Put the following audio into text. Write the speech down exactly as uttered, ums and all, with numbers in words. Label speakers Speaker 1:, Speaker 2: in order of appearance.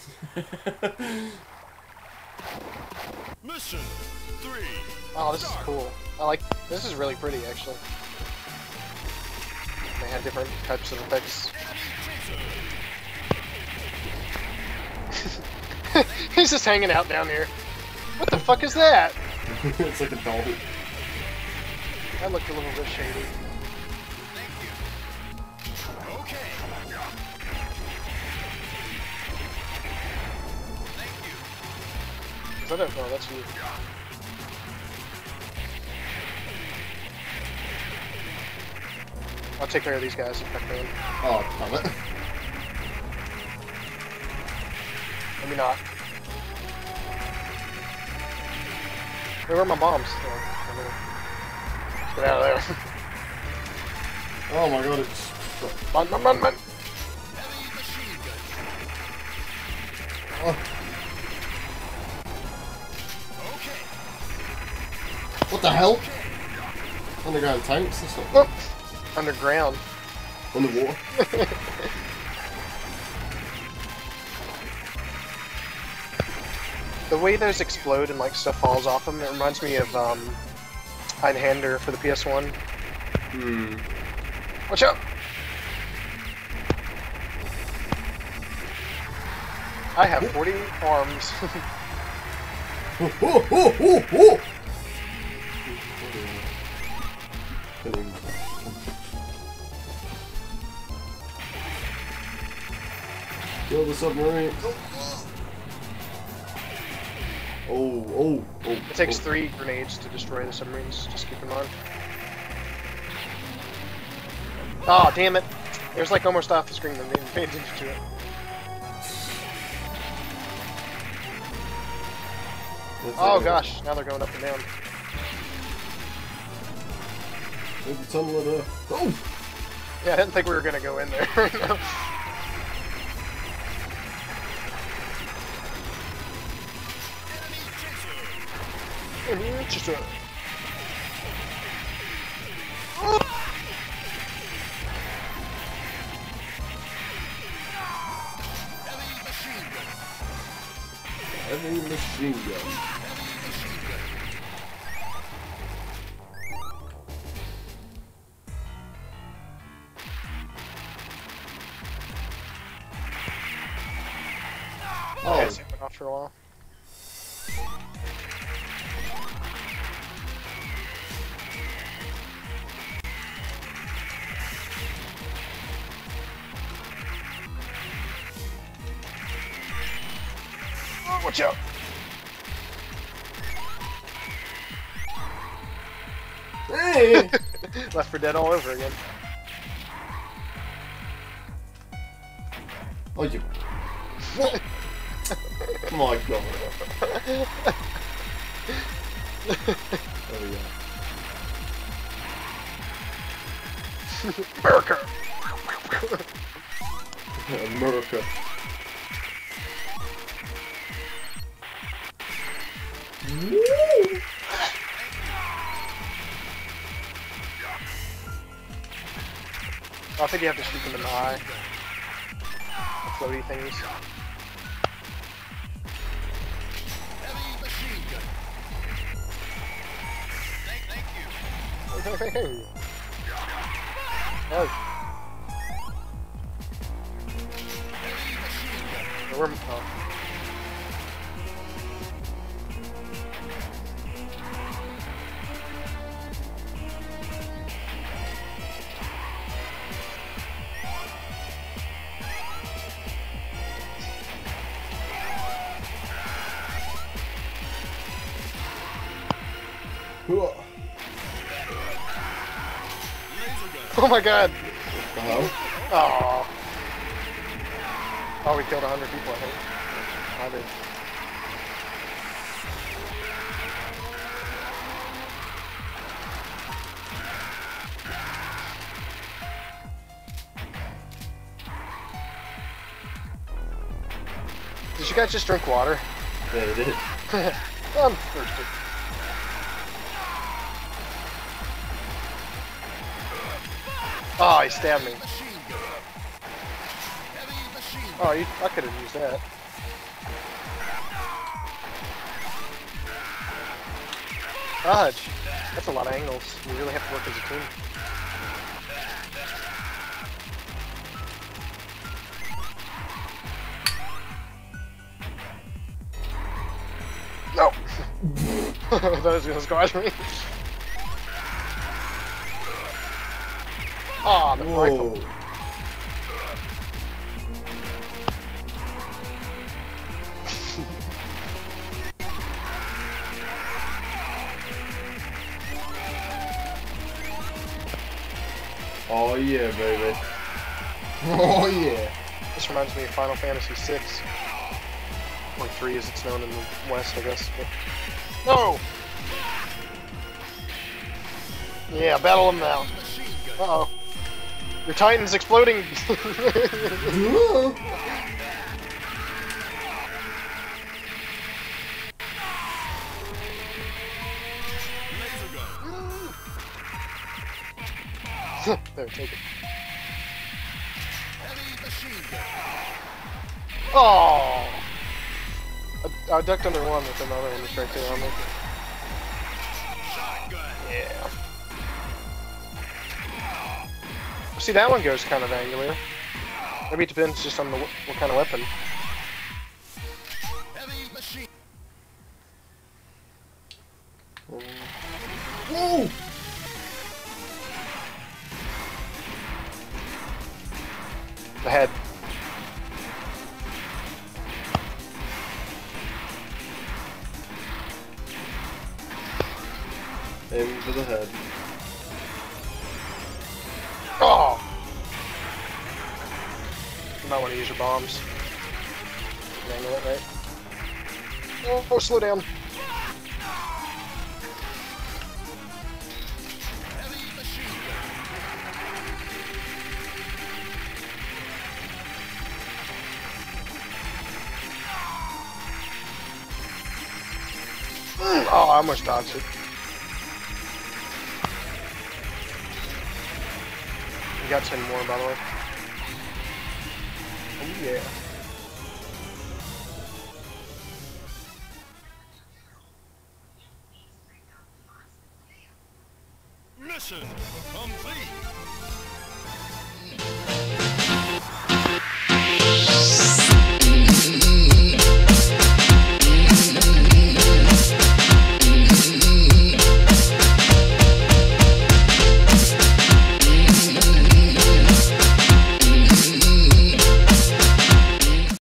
Speaker 1: Mission three.
Speaker 2: Oh, this is cool. I like. This is really pretty, actually. They had different types of effects. He's just hanging out down here. What the fuck is that?
Speaker 3: It's like a doll.
Speaker 2: That looked a little bit shady.
Speaker 1: Thank you. Okay. Thank you.
Speaker 2: Is that it? Oh, that's you. I'll take care of these guys if I can.
Speaker 3: Oh, damn it.
Speaker 2: Maybe not. Hey, where are my bombs? Oh, let's get out of there.
Speaker 3: Oh my god, it's...
Speaker 2: Run, run, run, run!
Speaker 1: Heavy machine gun.
Speaker 3: Oh,
Speaker 1: Okay.
Speaker 3: what the hell? Underground tanks? That's not
Speaker 2: Oh, underground.
Speaker 3: underwater.
Speaker 2: The way those explode and like stuff falls off them, it reminds me of um, Einhander for the P S one.
Speaker 3: Hmm.
Speaker 2: Watch out! I have forty arms.
Speaker 3: Oh, oh, oh, oh, oh! Kill the submarine. Oh, oh, oh.
Speaker 2: It takes
Speaker 3: oh.
Speaker 2: three grenades to destroy the submarines, just keep in mind. Oh, damn it! There's like almost off the screen, I didn't pay attention to it.
Speaker 3: That's
Speaker 2: Oh
Speaker 3: it.
Speaker 2: gosh, now they're going up and down.
Speaker 3: There's a tunnel of there. Oh!
Speaker 2: Yeah, I didn't think we were gonna go in there. No. Just a...
Speaker 1: Heavy machine gun.
Speaker 3: Heavy machine gun.
Speaker 1: Heavy machine gun.
Speaker 2: Oh, yeah, it went off for a while. Oh, watch out!
Speaker 3: Hey!
Speaker 2: Left for Dead all over again.
Speaker 3: Oh, you... What? Oh my god. There we go.
Speaker 2: America!
Speaker 3: America. Woo!
Speaker 2: I think you have to shoot them in the eye. The floaty things.
Speaker 1: Heavy machine gun. Thank, thank you.
Speaker 2: Oh,
Speaker 1: Heavy machine gun.
Speaker 2: we're, oh.
Speaker 3: Hooah.
Speaker 1: Laser gun.
Speaker 2: Oh my god!
Speaker 3: What the hell?
Speaker 2: Oh. Oh, we killed a hundred people, I think. I did. Did you guys just drink water?
Speaker 3: Yeah, it did.
Speaker 2: I'm thirsty. Oh, he stabbed me.
Speaker 1: Machine gun. Heavy machine gun.
Speaker 2: Oh, you, I could have used that. Dodge. That's a lot of angles. You really have to work as a team. No! I thought it was gonna squash me. Aw, oh, the rifle.
Speaker 3: Oh yeah, baby. Oh yeah.
Speaker 2: This reminds me of Final Fantasy six. Or three as it's known in the West, I guess. But... No! Yeah, battle him now. Uh-oh. Your Titan's exploding! There, take it. Oh! I, I ducked under one with another one just right there on me. Yeah. See, that one goes kind of angular. Maybe it depends just on the what kind of weapon.
Speaker 3: Whoa!
Speaker 2: The head.
Speaker 3: Aim for the head.
Speaker 2: Oh! You might want to use your bombs. Angle it, right? Oh, oh, slow down. Mm, oh, I almost dodged it. We got ten more, by the way. Oh, yeah.
Speaker 1: Mission